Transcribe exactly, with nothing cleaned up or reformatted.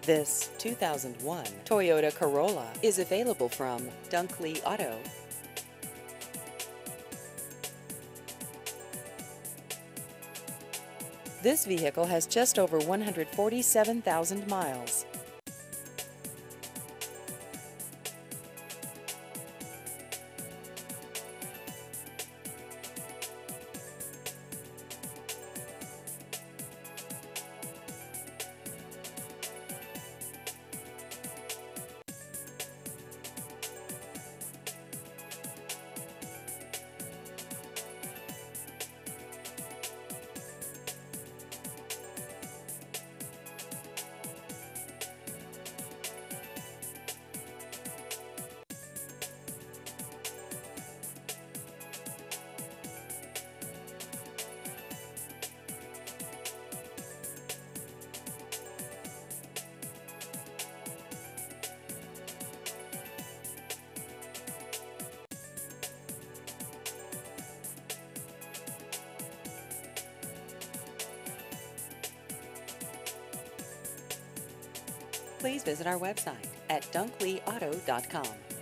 This two thousand one Toyota Corolla is available from Dunkley Auto. This vehicle has just over one hundred forty-seven thousand miles. Please visit our website at dunkley auto dot com.